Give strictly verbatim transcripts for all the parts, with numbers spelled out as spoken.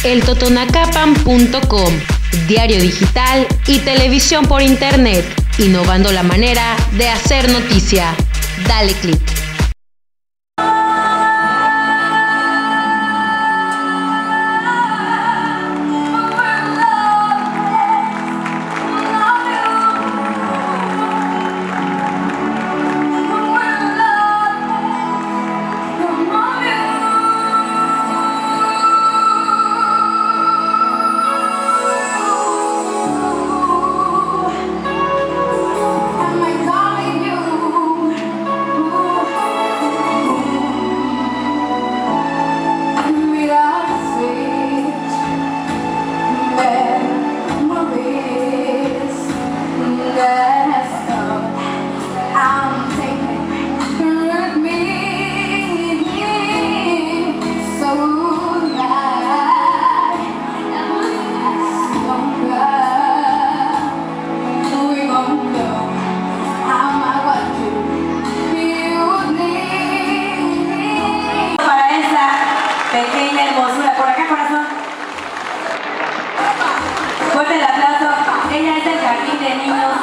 el totonacapan punto com, diario digital y televisión por internet, innovando la manera de hacer noticia. Dale click. Pequeña hermosura, por acá corazón. Fuerte el aplauso. Ella es del jardín de niños.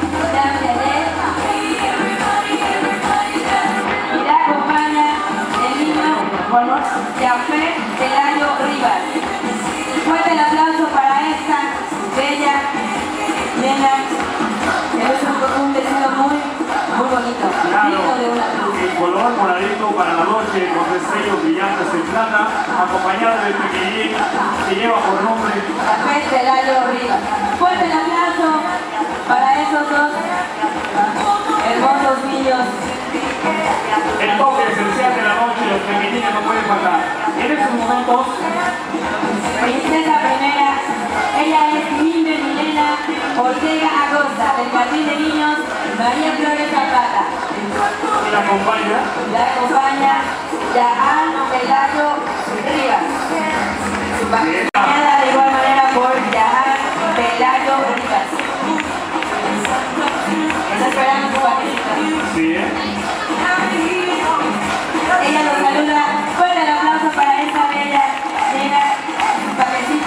Y la acompaña el niño Jafé Pelayo Rivas. Fuerte el aplauso para esta bella nena. Es un, un vestido muy, muy bonito. Claro, de una cruz. el color moradito para la noche con destellos brillantes en plata, acompañada del pequeñín que lleva por nombre Jafé Pelayo Rivas. Fuerte el aplauso para esos dos hermosos niños. el toque esencial de la noche. Los pequeñines no pueden faltar. En estos momentos, Princesa primera, ella es Mime Milena Ortega Acosta, del Jardín de Niños María Flores Zapata. la acompaña La acompaña Yahan Pelayo Rivas. Acompañada de igual manera por Yahan Pelayo Rivas. Está esperando su paquetito. sí, ¿eh? Ella nos saluda. Fuerte el aplauso para esta bella nena. Un paquetito.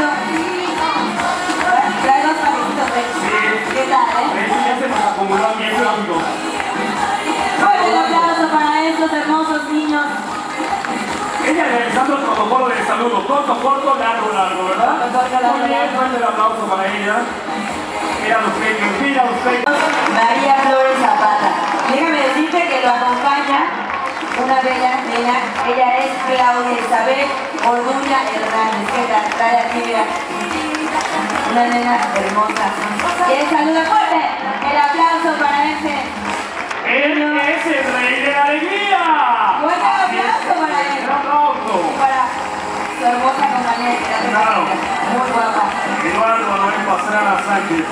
Trae dos paquetitos de ¿qué tal, eh? Eso ya se nos acumuló bien rápido. Fuerte el aplauso para estos hermosos niños. Ella realizando el protocolo de saludo, corto, corto, largo, largo, ¿verdad? Corto, corto, largo, Muy bien, largo. fuerte el aplauso para ella. Mira los premios, mira los premios. María Flores Zapata. Déjame decirte que lo acompaña una bella nena. Ella es Claudia Isabel Orduña Hernández. ¿Qué tal? Trae aquí, mira. Una nena hermosa. Y él saluda fuerte. El aplauso para ese. Él es el rey de la alegría. Buen aplauso para él. Un aplauso. Para su hermosa compañera. Claro. Muy guapa. Eduardo Manuel Pastrana Sánchez.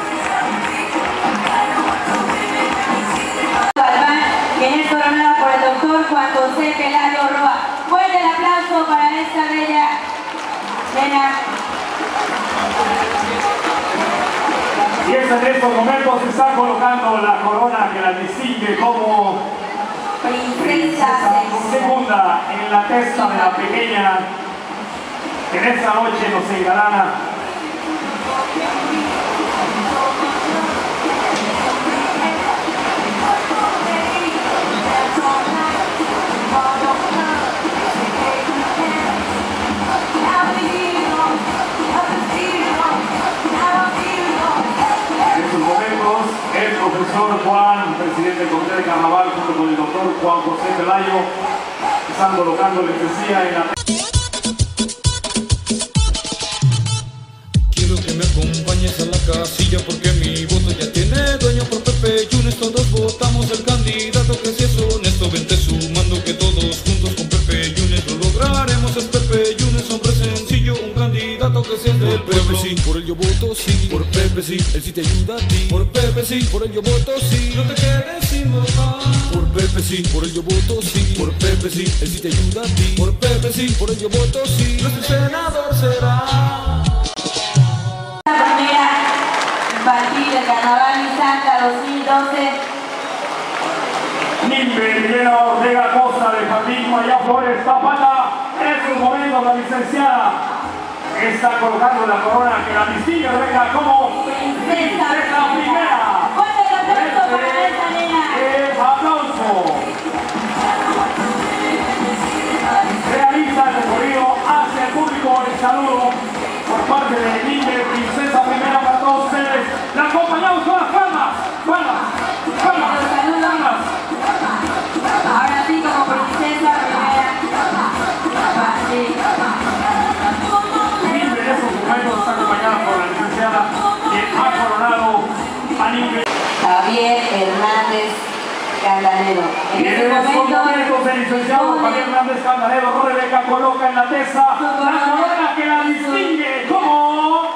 Galván, quien es coronada por el doctor Juan José Pelayo Roa. Fuerte el aplauso para esta bella nena. Y es en estos momentos se está colocando la corona que la distingue como Princesa segunda. segunda en la testa de la pequeña que en esta noche nos engalana. En estos momentos el profesor Juan, presidente del Comité de Carnaval, junto con el doctor Juan José Pelayo, están colocando lencería en la... Quiero que me acompañes a la casilla porque mi voto ya tiene dueño. Por Pepe Yunes todos votamos el candidato que si es honesto. Vente sumando que todos juntos con Pepe Yunes lo lograremos. Es Pepe Yunes, hombre sencillo, un candidato que si es del pueblo. Por Pepe sí, por él yo voto sí. Por Pepe sí, él sí te ayuda a ti. Por Pepe sí, por él yo voto sí. No te quedes sin votar. Por Pepe sí, por él yo voto sí. Por Pepe sí, él sí te ayuda a ti. Por Pepe sí, por él yo voto sí. Nuestro senador será. La primera infantil del Carnaval Santa dos mil doce. Mimbe Milena Ortega Acosta de Jardín María Flores Zapata. En estos momentos la licenciada está está colocando la corona que la distingue, Rebeca, como princesa primera. ¡Fuerte el aplauso para esta nena! ¡Eh, aplauso! Realiza el recorrido hacia el público el saludo por parte de Niña Princesa Primera para todos ustedes. La acompañamos con las palmas, palmas, palmas, palmas. Ahora sí, como princesa primera. Así. Niña en estos momentos está acompañada por la licenciada que ha coronado a Niña. Javier Hernández Candanero. En Y este en estos momento, momentos el licenciado Javier Hernández Candanero, Rebeca, coloca en la tesa la corona que la distingue como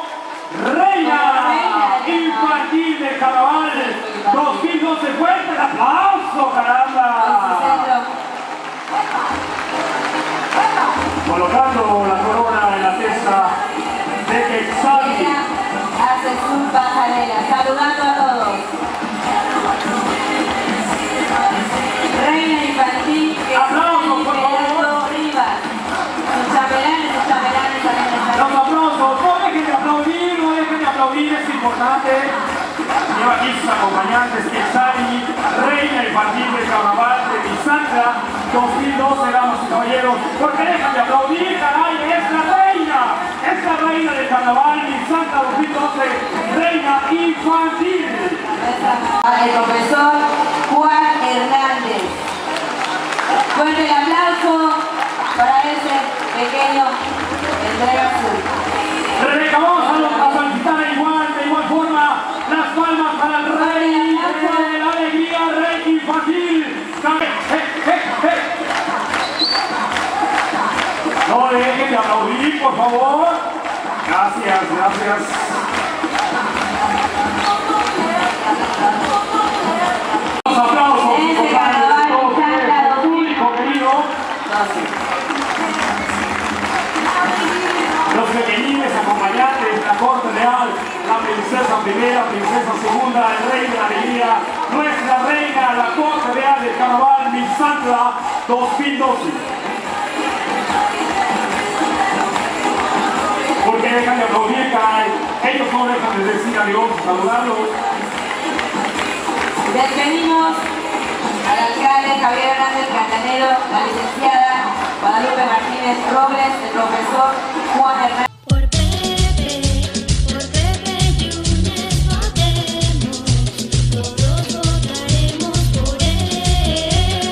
Reina Infantil de Carnaval dos mil doce. ¡Fuerte el aplauso, caramba! Colocando la corona en la tesa de Quetzal. ella hace su pasarela, saludando a todos. Reina Infantil que Aplausos, por favor. Rivas. Sus chambelanes, sus chambelanes también están. Los aplausos, no dejen de aplaudir, no dejen de aplaudir, es importante. Lleva aquí sus acompañantes, Quetzali, Reina Infantil del Carnaval de Misantla dos mil doce, damas y caballeros. Porque dejan de aplaudir, caray, es la reina, es la reina del Carnaval Misantla dos mil doce, Reina Infantil. El profesor Juan Hernández. Fuerte el aplauso para ese pequeño entrega azul. Rebeca, vamos a, a solicitar igual, de igual forma, las palmas para el rey de la alegría, Rey Infantil. ¡Eh, eh, eh! No dejen de aplaudir, por favor. Gracias, gracias. Los aplausos, Este compañeros, carnaval todos ustedes, Misantla el público querido. Los pequeñines acompañantes, la corte real, la princesa primera, princesa segunda, el rey de la alegría, nuestra reina, la corte real del Carnaval Misantla dos mil doce. Porque dejan de aplaudir, caray. Ellos no dejan de decir adiós, saludarlos. Despedimos al alcalde Javier Hernández Candanero, la licenciada Guadalupe Martínez Robles, el profesor Juan Hernández. Por Pepe, por Pepe Yunes votemos, todos votaremos por él.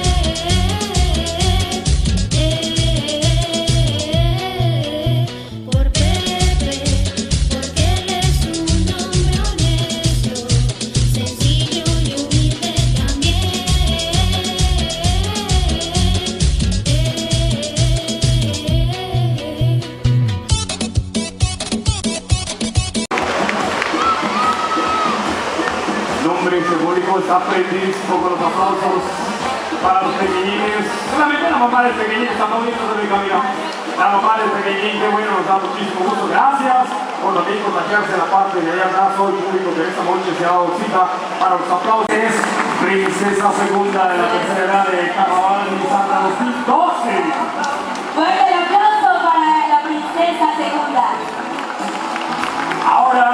Por Pepe, porque él es un hombre honesto, sencillo y humilde también. Nombre simbólico está predispuesto con los aplausos para los pequeñines. Solamente la mamá del pequeñín está aplaudiendo de camino. La mamá del pequeñín, qué bueno, nos da muchísimo gusto. Gracias por también contagiarse la parte de allá atrás. Hoy público que esta noche se ha dado cita para los aplausos. Es princesa segunda de la tercera edad de Carnaval Misantla dos mil doce. Fuerte el aplauso para la princesa segunda. Ahora,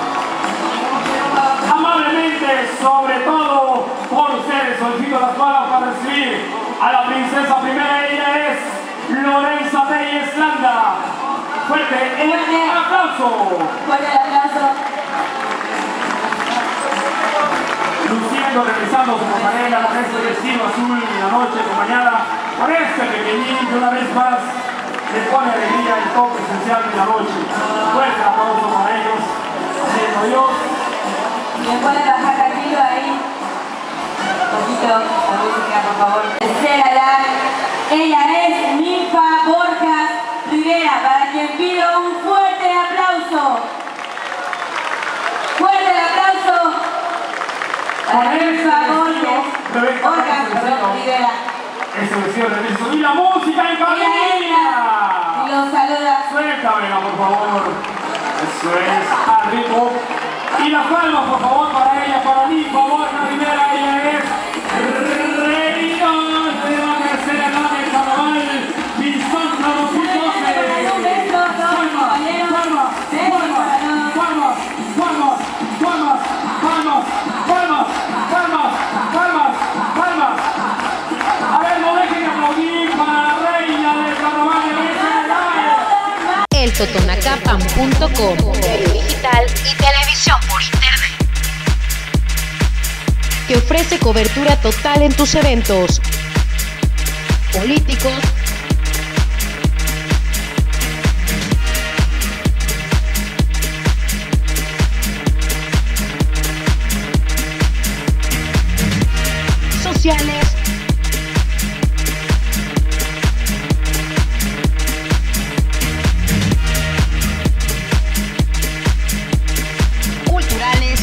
amablemente, sobre todo por ustedes, solicito las palabras para recibir a la princesa primera. Ella es Lorenza Reyes Landa. Fuerte el aplauso. Fuerte el aplauso. Luciendo, realizando su pasarela con este vestido azul en la noche, acompañada por este pequeñín que una vez más le pone alegría el toque esencial de la noche. Fuerte aplauso para ellos. Haciendo Dios. ¿Me puede bajar tranquilo ahí? Un poquito la música, por favor. Tercera edad. Ella es Ninfa Borja Rivera, para quien pido un fuerte aplauso. Fuerte el aplauso para Ninfa Borja Borja Rivera. Ese vestido de listo. Y la música en Ella cabina. y los saluda. Suéltamela, por favor. Eso es, al ritmo. Y las palmas, por favor, para ella, para mí, por favor, la primera, ella es reina de la tercera edad del Carnaval Misantla dos mil doce. Un beso a todos mis compañeros. Palmas, totonacapan punto com, diario digital y televisión por internet, que ofrece cobertura total en tus eventos políticos, sociales, culturales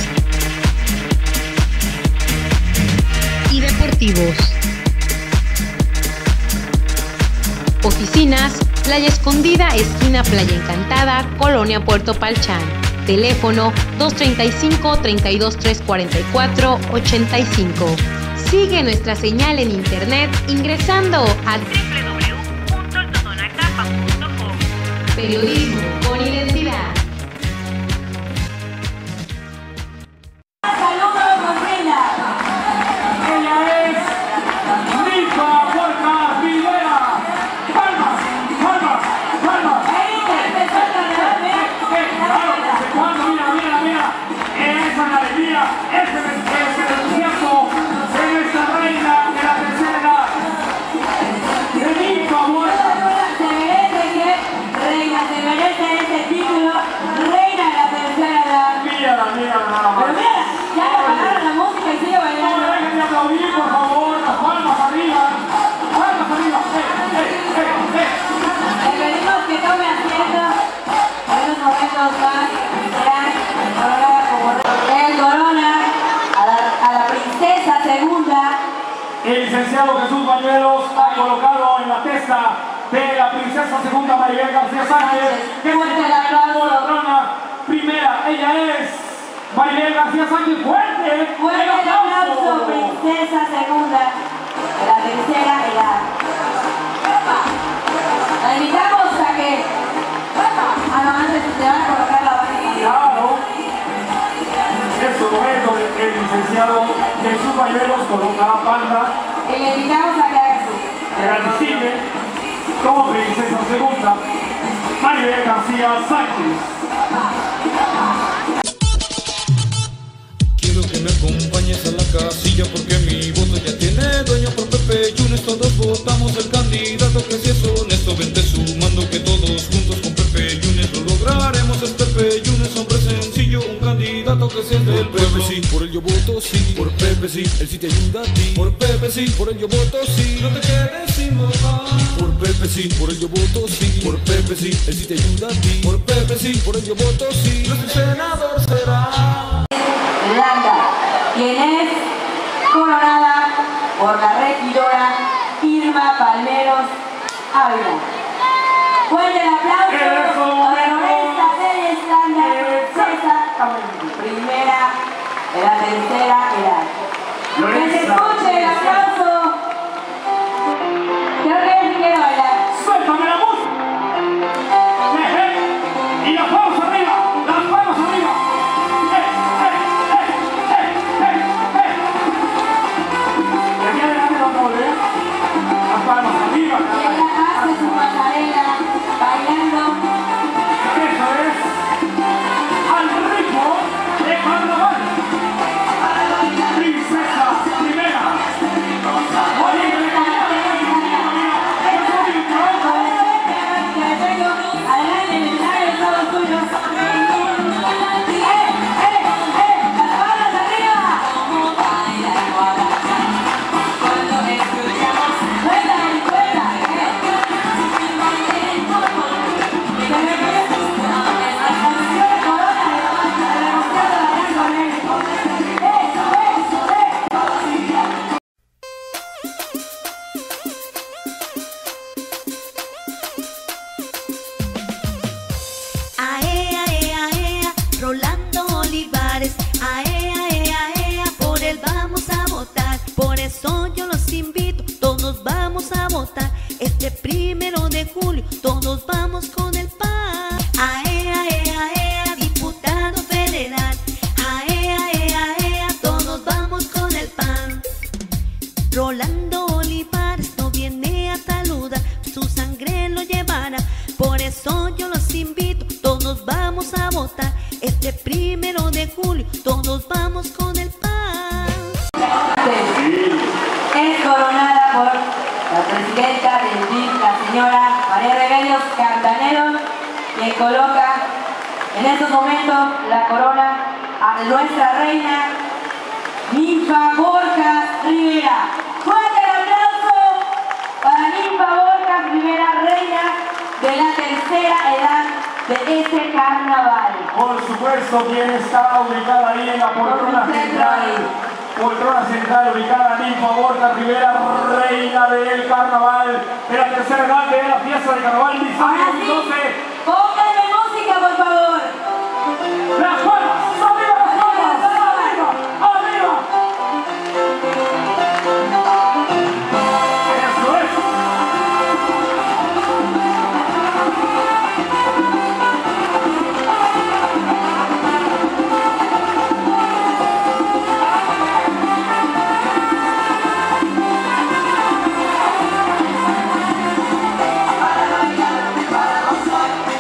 y deportivos. Oficinas: Playa Escondida, esquina Playa Encantada, Colonia Puerto Palchán. Teléfono dos treinta y cinco, treinta y dos, trescientos cuarenta y cuatro, ochenta y cinco. Sigue nuestra señal en internet ingresando a doble u doble u doble u punto totonacapan punto com. Periodismo con identidad. Saludos, Rosina. Ella es Rica Huerta Rivera. Palmas, palmas, palmas. Ahí empezó a ganar, Eh, claro, ¿desde cuándo? Mira, mira, mira. Esa es la alegría, ese es el entusiasmo de esta reina de la tercera edad. Benito Huerta. Se merece que reina, se merece ese título, reina de la tercera edad. Mírala, mírala nada Pero más. mira, ya le apagaron la música y sigue No bailando. dejen de aplaudir, por favor. Las palmas arriba. Palmas arriba. Eh, eh, eh, eh. Le pedimos que tome asiento en unos momentos más. Serán coronadas como reina. El corona a la, a la princesa segunda. El licenciado Jesús Bañuelos ha colocado en la testa de la princesa segunda Maribel García Sánchez, que es Fuerte el aplauso. la corona primera. Ella es Maribel García Sánchez. ¡Fuerte! Fuerte el aplauso, princesa segunda de la tercera edad. La invitamos a que, ah no, antes se van a colocar la banda. Claro. Es su momento, el, el licenciado Jesús Bañuelos coloca la banda Y le invitamos a que haga su. que la recibe como princesa segunda Maribel García Sánchez. Quiero que me acompañes a la casilla porque mi voto ya tiene dueño. Por Pepe Yunes todos votamos el candidato que si es honesto. Vente sumando que todos juntos con Pepe Yunes lo lograremos. Es Pepe Yunes, hombre sencillo, un candidato que si es del pueblo. Sí, por él yo voto sí, por Pepe sí, él sí te ayuda a ti. Por Pepe sí, por él yo voto sí, no te quedes sin votar. Por Pepe sí, por él yo voto sí, por Pepe sí, él sí te ayuda a ti. Por Pepe sí, por él yo voto sí, nuestro senador será Landa, quien es coronada por la regidora Irma Palmeros Ávila. Fuerte el aplauso Eso, a la Lorenza Reyes Landa, princesa primera de la tercera edad. Que se escuche el aplauso. Creo que ella sí quiere bailar. ¡Suéltame la música! Eh, eh. Y las palmas arriba, las palmas arriba. Eh, eh, eh, eh, eh, eh. Y aquí adelante vamos a volver. Las palmas arriba. Ella hace su pasarela bailando. Eso es al ritmo de carnaval. Princesa primera. Oye, que le cambiaron el ritmo, mira, mira. Eso es un trabajo. Adelante, el escenario es todo tuyo. ¡Eh, eh, eh! ¡Las palmas arriba! Cuéntame, cuéntame. Ae, ae, ae, Rolando Olivares, ae, ae, ae, por él vamos a votar, por eso yo los invito, todos vamos a votar, este primero de julio, todos vamos con el P A N. Ae, ae, ae, diputado federal, ae, ae, ae, todos vamos con el P A N. Rolando Olivares no viene a saludar, su sangre lo llevará, por eso yo los invito. vamos a votar. Este primero de julio todos vamos con el P A N. Es coronada por la presidenta del D I F, la señora María Remedios Cantanero, que coloca en estos momentos la corona a nuestra reina Ninfa Borja Rivera. ¡Fuerte el aplauso para Ninfa Borja Rivera, reina de la tercera edad de este carnaval! Por supuesto, quien está ubicada ahí en la poltrona central, poltrona central ubicada Ninfa Borja Rivera, reina del carnaval, de la tercera edad de la fiesta de carnaval de Ahora sí, pónganme música, por favor. ¡Las palmas! ¡Arriba las palmas! ¡Arriba! ¡Arriba! ¡Eso es! Para bailar, para gozar.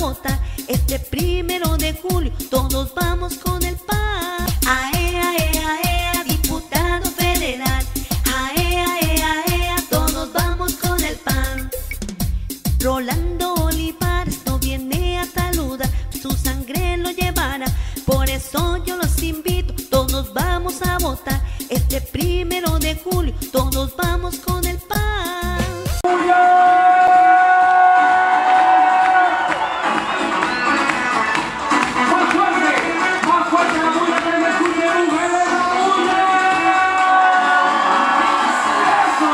votar. Este primero de julio todos vamos con el P A N. Ae, ae, ae, diputado federal. Ae, ae, ae, todos vamos con el P A N. Rolando Olivares no viene a saludar, su sangre lo llevará. Por eso yo los invito, todos vamos a votar. Este primero de julio todos vamos con el P A N. ¡Más fuerte! ¡Más fuerte la bulla que me escuche! ¡Mujeres, la bulla! ¡Eso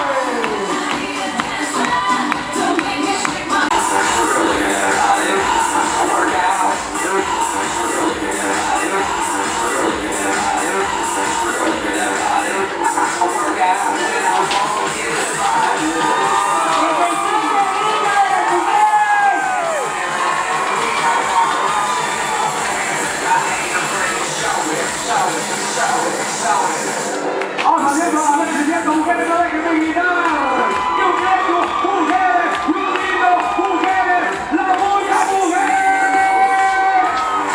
¡vamos haciendo la vez siguiente, mujeres, no dejen de gritar! ¡Yo quiero mujeres! ¡Yo digo mujeres! ¡La bulla, mujeres!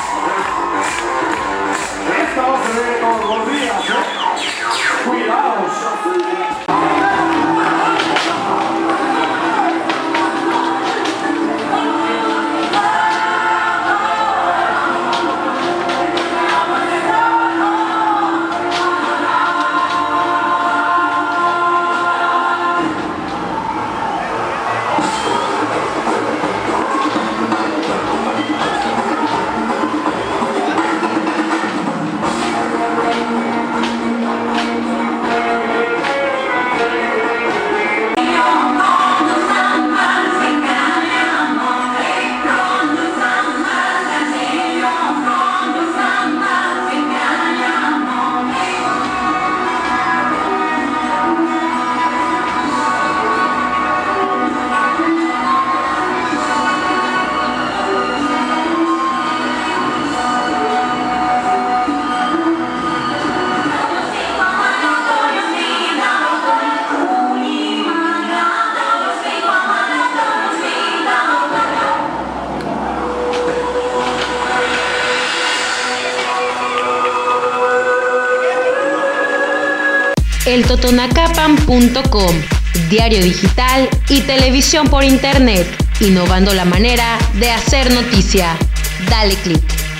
Esto se ve todos los días, ¿eh? ¡Cuidados! el totonacapan punto com, diario digital y televisión por internet, innovando la manera de hacer noticia. Dale click.